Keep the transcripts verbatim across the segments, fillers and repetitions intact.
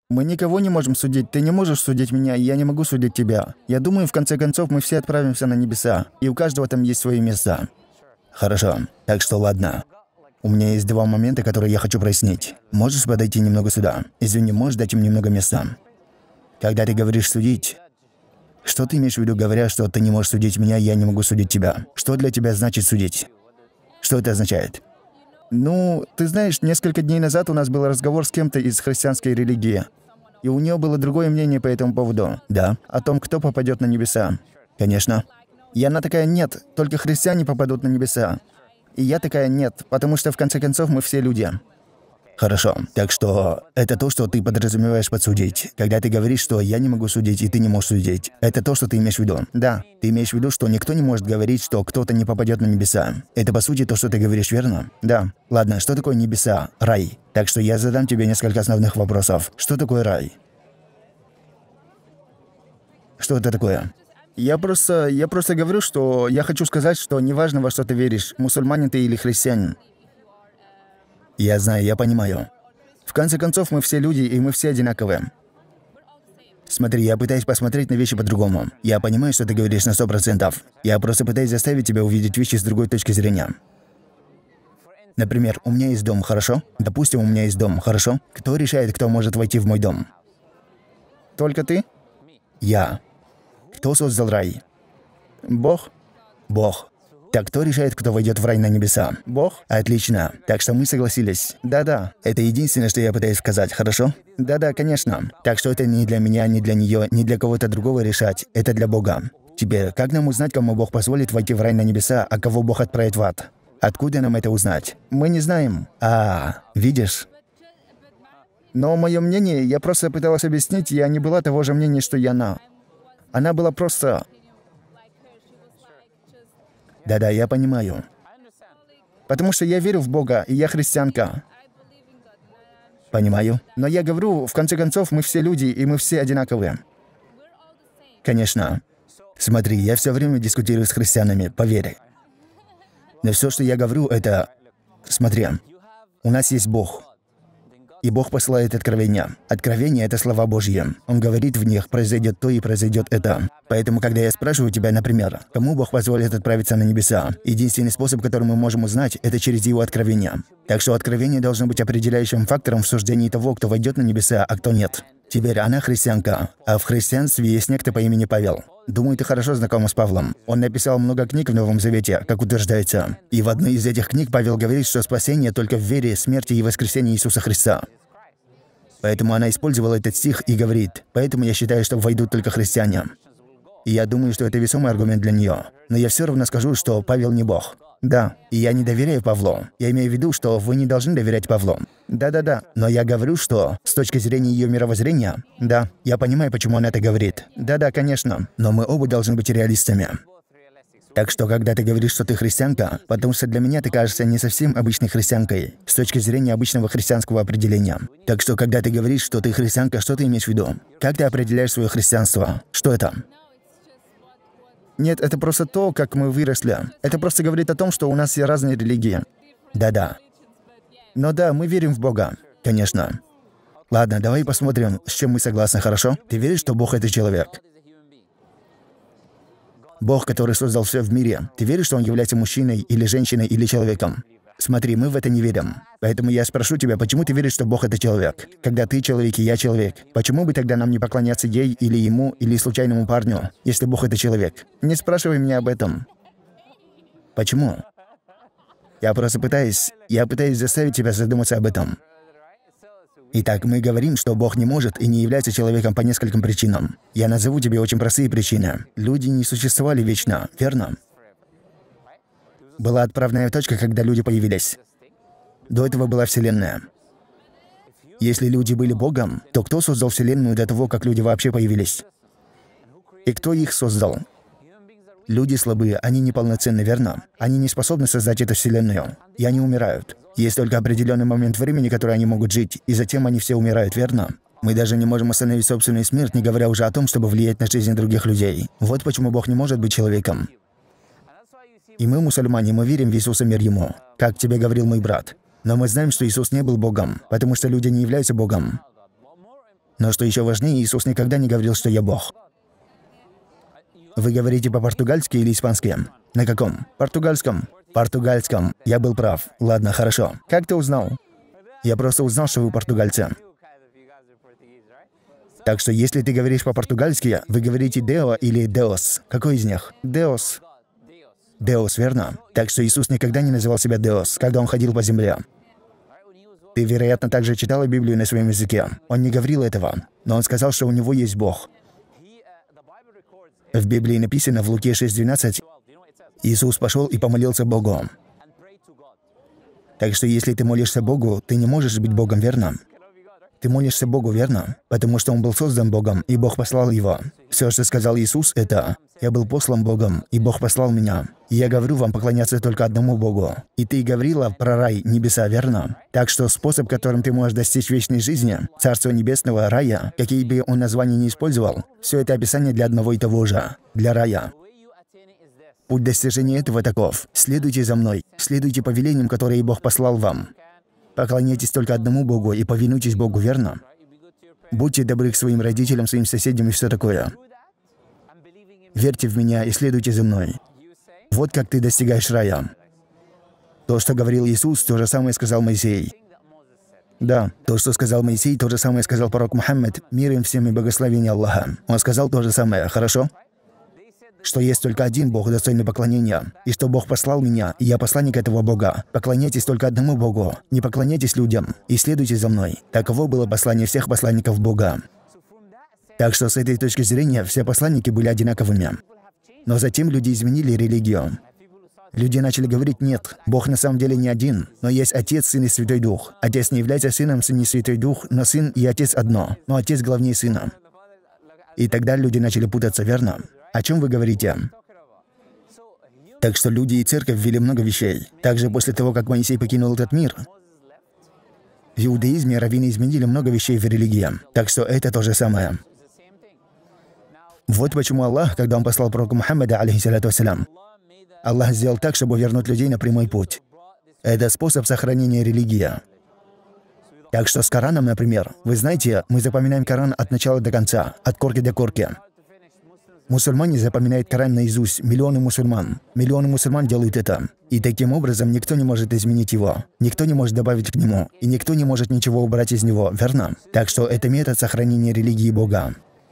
Мы никого не можем судить, ты не можешь судить меня, и я не могу судить тебя. Я думаю, в конце концов, мы все отправимся на небеса, и у каждого там есть свои места. Хорошо, так что ладно. У меня есть два момента, которые я хочу прояснить. Можешь подойти немного сюда? Извини, можешь дать им немного места? Когда ты говоришь «судить», что ты имеешь в виду, говоря, что ты не можешь судить меня, я не могу судить тебя? Что для тебя значит судить? Что это означает? Ну, ты знаешь, несколько дней назад у нас был разговор с кем-то из христианской религии. И у нее было другое мнение по этому поводу. Да. О том, кто попадет на небеса. Конечно. И она такая: нет, только христиане попадут на небеса. И я такая: нет, потому что в конце концов мы все люди. Хорошо. Так что это то, что ты подразумеваешь под судить. Когда ты говоришь, что я не могу судить, и ты не можешь судить. Это то, что ты имеешь в виду. Да. Ты имеешь в виду, что никто не может говорить, что кто-то не попадет на небеса. Это по сути то, что ты говоришь, верно? Да. Ладно, что такое небеса? Рай. Так что я задам тебе несколько основных вопросов. Что такое рай? Что это такое? Я просто, я просто говорю, что я хочу сказать, что неважно, во что ты веришь, мусульманин ты или христианин. Я знаю, я понимаю. В конце концов, мы все люди, и мы все одинаковые. Смотри, я пытаюсь посмотреть на вещи по-другому. Я понимаю, что ты говоришь на сто процентов. Я просто пытаюсь заставить тебя увидеть вещи с другой точки зрения. Например, у меня есть дом, хорошо? Допустим, у меня есть дом, хорошо? Кто решает, кто может войти в мой дом? Только ты? Я. Кто создал рай? Бог? Бог. Так кто решает, кто войдет в рай на небеса? Бог? Отлично. Так что мы согласились. Да-да. Это единственное, что я пытаюсь сказать, хорошо? Да-да, конечно. Так что это не для меня, не для нее, не для кого-то другого решать. Это для Бога. Теперь, как нам узнать, кому Бог позволит войти в рай на небеса, а кого Бог отправит в ад? Откуда нам это узнать? Мы не знаем. А, видишь? Но мое мнение, я просто пыталась объяснить, я не была того же мнения, что и она. Она была просто... Да-да, я понимаю. Потому что я верю в Бога, и я христианка. Понимаю. Но я говорю, в конце концов, мы все люди, и мы все одинаковые. Конечно. Смотри, я все время дискутирую с христианами, поверь. Но все, что я говорю, это... Смотри, у нас есть Бог. И Бог посылает откровения. Откровения — это слова Божьи. Он говорит в них, произойдет то и произойдет это. Поэтому, когда я спрашиваю тебя, например, кому Бог позволит отправиться на небеса, единственный способ, который мы можем узнать, это через Его откровения. Так что откровение должно быть определяющим фактором в суждении того, кто войдет на небеса, а кто нет. Теперь она христианка, а в христианстве есть некто по имени Павел. Думаю, ты хорошо знакома с Павлом. Он написал много книг в Новом Завете, как утверждается. И в одной из этих книг Павел говорит, что спасение только в вере, смерти и воскресении Иисуса Христа. Поэтому она использовала этот стих и говорит: «Поэтому я считаю, что войдут только христиане». И я думаю, что это весомый аргумент для нее. Но я все равно скажу, что Павел не Бог. Да, и я не доверяю Павлу. Я имею в виду, что вы не должны доверять Павлу. Да-да-да, но я говорю, что с точки зрения ее мировоззрения, да, я понимаю, почему она это говорит. Да-да, конечно, но мы оба должны быть реалистами. Так что, когда ты говоришь, что ты христианка, потому что для меня ты кажешься не совсем обычной христианкой, с точки зрения обычного христианского определения. Так что, когда ты говоришь, что ты христианка, что ты имеешь в виду? Как ты определяешь свое христианство? Что это? Нет, это просто то, как мы выросли. Это просто говорит о том, что у нас есть разные религии. Да-да. Но да, мы верим в Бога. Конечно. Ладно, давай посмотрим, с чем мы согласны, хорошо? Ты веришь, что Бог — это человек? Бог, который создал все в мире. Ты веришь, что Он является мужчиной или женщиной или человеком? Смотри, мы в это не верим. Поэтому я спрошу тебя, почему ты веришь, что Бог — это человек? Когда ты человек и я человек, почему бы тогда нам не поклоняться ей или ему, или случайному парню, если Бог — это человек? Не спрашивай меня об этом. Почему? Я просто пытаюсь... Я пытаюсь заставить тебя задуматься об этом. Итак, мы говорим, что Бог не может и не является человеком по нескольким причинам. Я назову тебе очень простые причины. Люди не существовали вечно, верно? Была отправная точка, когда люди появились. До этого была Вселенная. Если люди были Богом, то кто создал Вселенную до того, как люди вообще появились? И кто их создал? Люди слабые, они неполноценны, верно? Они не способны создать эту Вселенную. И они умирают. Есть только определенный момент времени, который они могут жить, и затем они все умирают, верно? Мы даже не можем остановить собственную смерть, не говоря уже о том, чтобы влиять на жизнь других людей. Вот почему Бог не может быть человеком. И мы, мусульмане, мы верим в Иисуса, мир Ему, как тебе говорил мой брат. Но мы знаем, что Иисус не был Богом, потому что люди не являются Богом. Но что еще важнее, Иисус никогда не говорил, что я Бог. Вы говорите по-португальски или испански? На каком? Португальском. Португальском. Я был прав. Ладно, хорошо. Как ты узнал? Я просто узнал, что вы португальцы. Так что если ты говоришь по-португальски, вы говорите «део» или «деос». Какой из них? «Деос». «Деос», верно? Так что Иисус никогда не называл себя «деос», когда Он ходил по земле. Ты, вероятно, также читала Библию на своем языке. Он не говорил этого, но Он сказал, что у Него есть Бог. В Библии написано в Луке шесть двенадцать, Иисус пошел и помолился Богу. Так что если ты молишься Богу, ты не можешь быть Богом, верно? Ты молишься Богу, верно? Потому что Он был создан Богом, и Бог послал Его. Все, что сказал Иисус, это «Я был послан Богом, и Бог послал меня. И я говорю вам поклоняться только одному Богу». И ты говорила про рай, небеса, верно? Так что способ, которым ты можешь достичь вечной жизни, Царства Небесного, рая, какие бы он названия ни использовал, все это описание для одного и того же, для рая. Путь достижения этого таков. Следуйте за мной, следуйте повелениям, которые Бог послал вам. Поклоняйтесь только одному Богу и повинуйтесь Богу, верно? Будьте добры к своим родителям, своим соседям и все такое. Верьте в меня и следуйте за мной. Вот как ты достигаешь рая. То, что говорил Иисус, то же самое сказал Моисей. Да, то, что сказал Моисей, то же самое сказал пророк Мухаммед, мир им всем и благословение Аллаха. Он сказал то же самое, хорошо? Что есть только один Бог, достойный поклонения, и что Бог послал меня, и я посланник этого Бога. Поклоняйтесь только одному Богу, не поклоняйтесь людям, и следуйте за мной. Таково было послание всех посланников Бога. Так что с этой точки зрения все посланники были одинаковыми. Но затем люди изменили религию. Люди начали говорить: нет, Бог на самом деле не один, но есть Отец, Сын и Святой Дух. Отец не является Сыном, Сын и Святой Дух, но Сын и Отец одно, но Отец главнее Сына. И тогда люди начали путаться, верно? О чем вы говорите? Так что люди и церковь ввели много вещей. Также после того, как Моисей покинул этот мир, в иудаизме раввины изменили много вещей в религии. Так что это то же самое. Вот почему Аллах, когда Он послал пророка Мухаммада, алейхиссалату вассалям, Аллах сделал так, чтобы вернуть людей на прямой путь. Это способ сохранения религии. Так что с Кораном, например, вы знаете, мы запоминаем Коран от начала до конца, от корки до корки. Мусульмане запоминают Коран наизусть, миллионы мусульман. Миллионы мусульман делают это. И таким образом никто не может изменить его, никто не может добавить к нему, и никто не может ничего убрать из него, верно? Так что это метод сохранения религии Бога.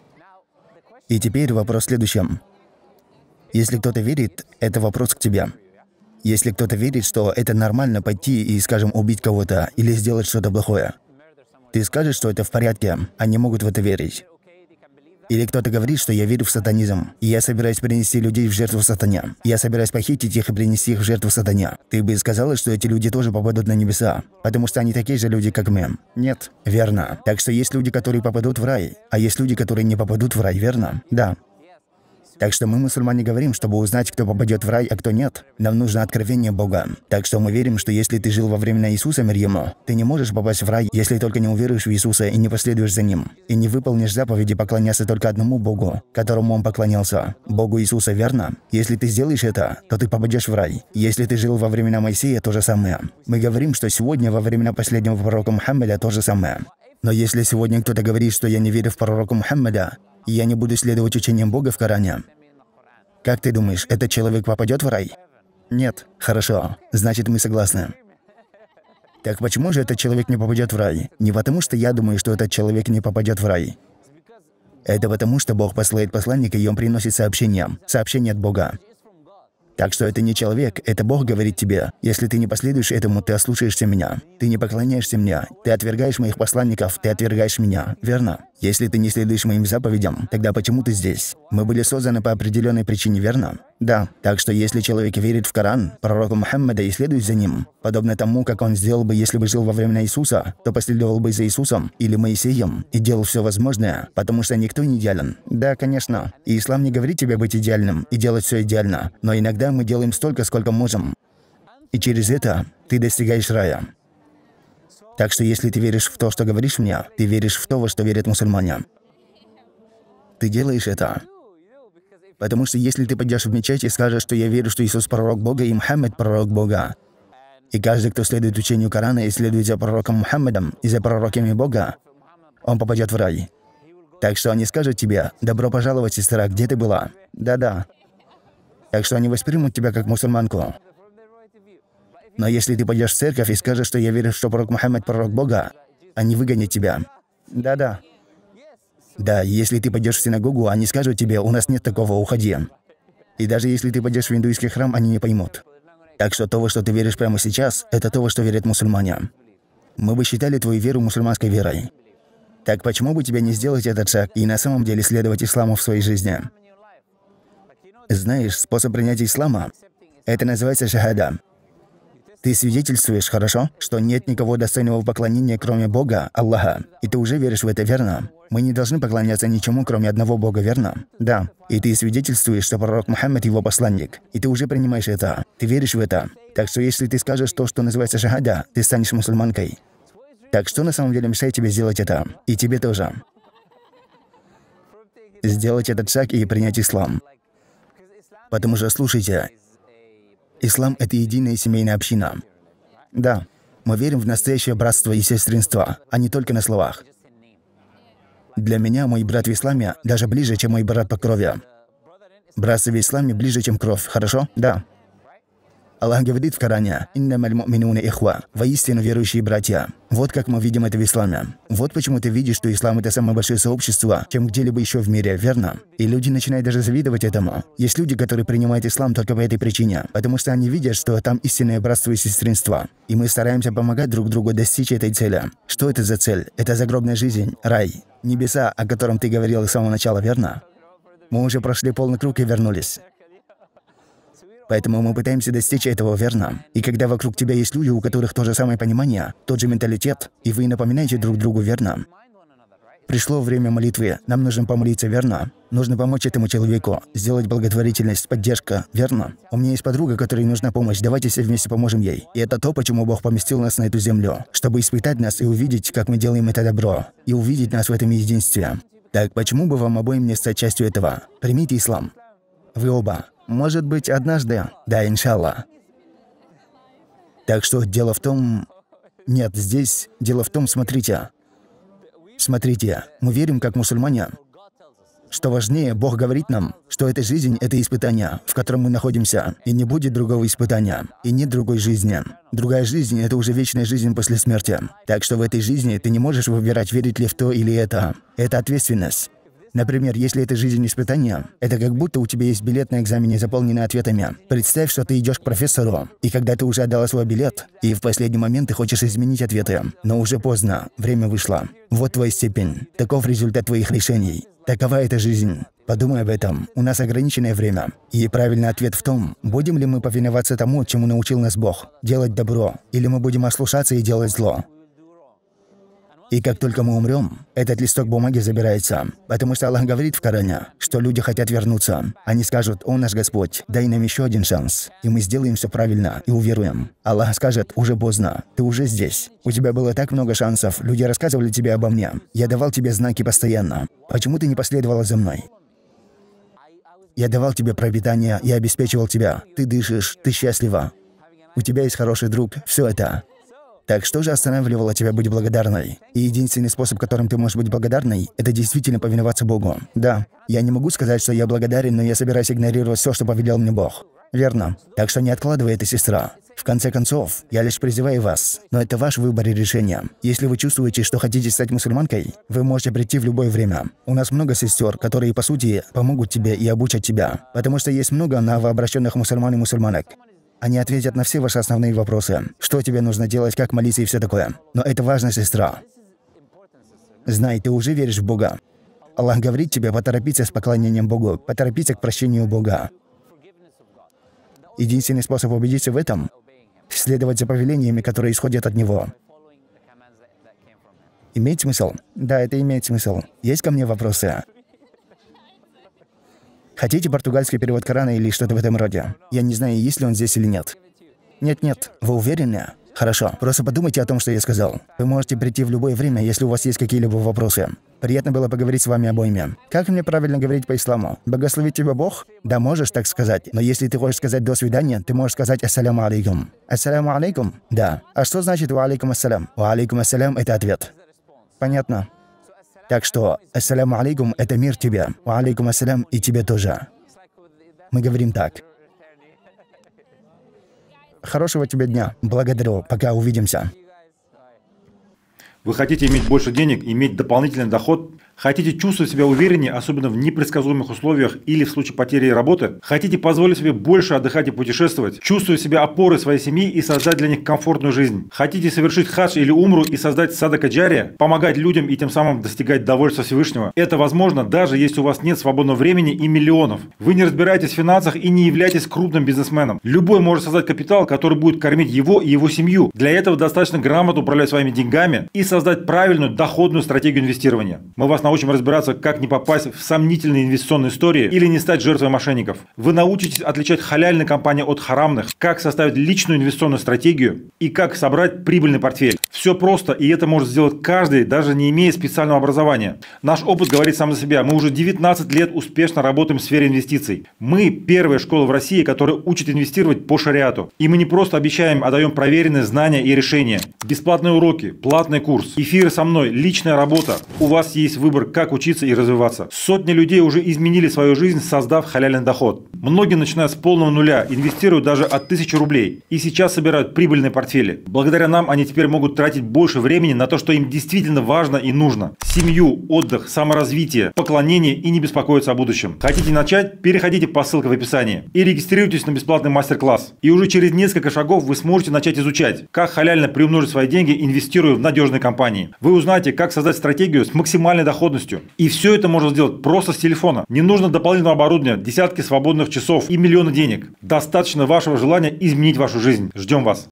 И теперь вопрос в следующем. Если кто-то верит, это вопрос к тебе. Если кто-то верит, что это нормально пойти и, скажем, убить кого-то или сделать что-то плохое, ты скажешь, что это в порядке, они могут в это верить. Или кто-то говорит, что я верю в сатанизм, и я собираюсь принести людей в жертву сатане. Я собираюсь похитить их и принести их в жертву сатане. Ты бы сказала, что эти люди тоже попадут на небеса, потому что они такие же люди, как мы. Нет. Верно. Так что есть люди, которые попадут в рай, а есть люди, которые не попадут в рай, верно? Да. Так что мы, мусульмане, говорим, чтобы узнать, кто попадет в рай, а кто нет, нам нужно откровение Бога. Так что мы верим, что если ты жил во времена Иисуса, мир ему, ты не можешь попасть в рай, если только не уверуешь в Иисуса и не последуешь за Ним, и не выполнишь заповеди поклоняться только одному Богу, которому Он поклонялся, Богу Иисуса, верно? Если ты сделаешь это, то ты попадешь в рай. Если ты жил во времена Моисея, то же самое. Мы говорим, что сегодня во времена последнего пророка Мухаммада то же самое. Но если сегодня кто-то говорит, что я не верю в пророка Мухаммада, и я не буду следовать учениям Бога в Коране, как ты думаешь, этот человек попадет в рай? Нет. Хорошо. Значит, мы согласны. Так почему же этот человек не попадет в рай? Не потому, что я думаю, что этот человек не попадет в рай. Это потому, что Бог посылает посланника, и он приносит сообщение. Сообщение от Бога. Так что это не человек, это Бог говорит тебе: если ты не последуешь этому, ты ослушаешься меня, ты не поклоняешься мне, ты отвергаешь моих посланников, ты отвергаешь меня, верно? Если ты не следуешь моим заповедям, тогда почему ты здесь? Мы были созданы по определенной причине, верно? Да. Так что если человек верит в Коран, пророка Мухаммада, и следует за ним, подобно тому, как он сделал бы, если бы жил во времена Иисуса, то последовал бы за Иисусом или Моисеем и делал все возможное, потому что никто не идеален. Да, конечно. И ислам не говорит тебе быть идеальным и делать все идеально, но иногда мы делаем столько, сколько можем. И через это ты достигаешь рая. Так что если ты веришь в то, что говоришь мне, ты веришь в то, во что верят мусульмане. Ты делаешь это. Потому что если ты пойдешь в мечеть и скажешь, что я верю, что Иисус пророк Бога и Мухаммад пророк Бога, и каждый, кто следует учению Корана и следует за пророком Мухаммадом и за пророками Бога, он попадет в рай. Так что они скажут тебе: «Добро пожаловать, сестра, где ты была?» Да-да. Так что они воспримут тебя как мусульманку. Но если ты пойдешь в церковь и скажешь, что я верю, что пророк Мухаммад пророк Бога, они выгонят тебя. Да-да. Да, если ты пойдешь в синагогу, они скажут тебе: «У нас нет такого, уходи». И даже если ты пойдешь в индуистский храм, они не поймут. Так что то, во что ты веришь прямо сейчас, это то, во что верят мусульмане. Мы бы считали твою веру мусульманской верой. Так почему бы тебе не сделать этот шаг и на самом деле следовать исламу в своей жизни? Знаешь, способ принятия ислама — это называется шахада. Ты свидетельствуешь, хорошо, что нет никого достойного поклонения, кроме Бога, Аллаха. И ты уже веришь в это, верно? Мы не должны поклоняться ничему, кроме одного Бога, верно? Да. И ты свидетельствуешь, что пророк Мухаммад его посланник. И ты уже принимаешь это. Ты веришь в это. Так что если ты скажешь то, что называется шахада, ты станешь мусульманкой. Так что на самом деле мешает тебе сделать это? И тебе тоже. Сделать этот шаг и принять ислам. Потому что, слушайте, ислам — это единая семейная община. Да, мы верим в настоящее братство и сестринство, а не только на словах. Для меня мой брат в исламе даже ближе, чем мой брат по крови. Братство в исламе ближе, чем кровь, хорошо? Да. Аллах говорит в Коране: «Иннамаль му'минуна ихва», воистину верующие братья. Вот как мы видим это в исламе. Вот почему ты видишь, что ислам — это самое большое сообщество, чем где-либо еще в мире, верно? И люди начинают даже завидовать этому. Есть люди, которые принимают ислам только по этой причине, потому что они видят, что там истинное братство и сестринство. И мы стараемся помогать друг другу достичь этой цели. Что это за цель? Это загробная жизнь, рай, небеса, о котором ты говорил с самого начала, верно? Мы уже прошли полный круг и вернулись. Поэтому мы пытаемся достичь этого, верно? И когда вокруг тебя есть люди, у которых то же самое понимание, тот же менталитет, и вы напоминаете друг другу, верно? Пришло время молитвы, нам нужно помолиться, верно? Нужно помочь этому человеку, сделать благотворительность, поддержка, верно? У меня есть подруга, которой нужна помощь, давайте все вместе поможем ей. И это то, почему Бог поместил нас на эту землю, чтобы испытать нас и увидеть, как мы делаем это добро, и увидеть нас в этом единстве. Так почему бы вам обоим не стать частью этого? Примите ислам. Вы оба. Может быть, однажды. Да, иншаллах. Так что дело в том... Нет, здесь дело в том, смотрите. Смотрите, мы верим, как мусульмане. Что важнее, Бог говорит нам, что эта жизнь — это испытание, в котором мы находимся, и не будет другого испытания, и нет другой жизни. Другая жизнь — это уже вечная жизнь после смерти. Так что в этой жизни ты не можешь выбирать, верить ли в то или это. Это ответственность. Например, если это жизнь испытания, это как будто у тебя есть билет на экзамене, заполненный ответами. Представь, что ты идешь к профессору, и когда ты уже отдала свой билет, и в последний момент ты хочешь изменить ответы, но уже поздно, время вышло. Вот твоя степень, таков результат твоих решений. Такова эта жизнь. Подумай об этом. У нас ограниченное время. И правильный ответ в том, будем ли мы повиноваться тому, чему научил нас Бог, делать добро, или мы будем ослушаться и делать зло. И как только мы умрем, этот листок бумаги забирается. Потому что Аллах говорит в Коране, что люди хотят вернуться. Они скажут: «О наш Господь, дай нам еще один шанс, и мы сделаем все правильно и уверуем». Аллах скажет: «Уже поздно, ты уже здесь. У тебя было так много шансов, люди рассказывали тебе обо мне. Я давал тебе знаки постоянно. Почему ты не последовала за мной? Я давал тебе пропитание, я обеспечивал тебя. Ты дышишь, ты счастлива. У тебя есть хороший друг, все это». Так что же останавливало тебя быть благодарной? И единственный способ, которым ты можешь быть благодарной, это действительно повиноваться Богу. Да, я не могу сказать, что я благодарен, но я собираюсь игнорировать все, что повелел мне Бог. Верно. Так что не откладывай это, сестра. В конце концов, я лишь призываю вас, но это ваш выбор и решение. Если вы чувствуете, что хотите стать мусульманкой, вы можете прийти в любое время. У нас много сестер, которые, по сути, помогут тебе и обучат тебя. Потому что есть много новообращенных мусульман и мусульманок. Они ответят на все ваши основные вопросы. Что тебе нужно делать, как молиться и все такое. Но это важно, сестра. Знай, ты уже веришь в Бога. Аллах говорит тебе поторопиться с поклонением Богу, поторопиться к прощению Бога. Единственный способ убедиться в этом — следовать за повелениями, которые исходят от Него. Имеет смысл? Да, это имеет смысл. Есть ко мне вопросы? Хотите португальский перевод Корана или что-то в этом роде? Я не знаю, есть ли он здесь или нет. Нет-нет. Вы уверены? Хорошо. Просто подумайте о том, что я сказал. Вы можете прийти в любое время, если у вас есть какие-либо вопросы. Приятно было поговорить с вами обоими. Как мне правильно говорить по исламу? Благословит тебя Бог? Да, можешь так сказать. Но если ты хочешь сказать «до свидания», ты можешь сказать «ассаляму алейкум». «Ассаляму алейкум»? Да. А что значит «ва алейкум ассалям»? «Ва алейкум ассалям» — это ответ. Понятно. Так что, ассаляму алейкум, это мир тебе. Ва алейкум ассалям и тебе тоже. Мы говорим так. Хорошего тебе дня. Благодарю. Пока, увидимся. Вы хотите иметь больше денег, иметь дополнительный доход? Хотите чувствовать себя увереннее, особенно в непредсказуемых условиях или в случае потери работы? Хотите позволить себе больше отдыхать и путешествовать? Чувствовать себя опорой своей семьи и создать для них комфортную жизнь? Хотите совершить хадж или умру и создать садака джария? Помогать людям и тем самым достигать довольства Всевышнего? Это возможно, даже если у вас нет свободного времени и миллионов. Вы не разбираетесь в финансах и не являетесь крупным бизнесменом. Любой может создать капитал, который будет кормить его и его семью. Для этого достаточно грамотно управлять своими деньгами и создать правильную доходную стратегию инвестирования. Мы вас научим разбираться, как не попасть в сомнительные инвестиционные истории или не стать жертвой мошенников. Вы научитесь отличать халяльные компании от харамных, как составить личную инвестиционную стратегию и как собрать прибыльный портфель. Все просто, и это может сделать каждый, даже не имея специального образования. Наш опыт говорит сам за себя. Мы уже девятнадцать лет успешно работаем в сфере инвестиций. Мы первая школа в России, которая учит инвестировать по шариату. И мы не просто обещаем, а даем проверенные знания и решения. Бесплатные уроки, платный курс, эфиры со мной, личная работа. У вас есть выбор, как учиться и развиваться. Сотни людей уже изменили свою жизнь, создав халяльный доход. Многие начинают с полного нуля, инвестируют даже от тысячи рублей. И сейчас собирают прибыльные портфели. Благодаря нам они теперь могут тратить больше времени на то, что им действительно важно и нужно. Семью, отдых, саморазвитие, поклонение и не беспокоиться о будущем. Хотите начать? Переходите по ссылке в описании и регистрируйтесь на бесплатный мастер-класс. И уже через несколько шагов вы сможете начать изучать, как халяльно приумножить свои деньги, инвестируя в надежные компании. Вы узнаете, как создать стратегию с максимальной доходностью. И все это можно сделать просто с телефона. Не нужно дополнительного оборудования, десятки свободных часов и миллионы денег. Достаточно вашего желания изменить вашу жизнь. Ждем вас.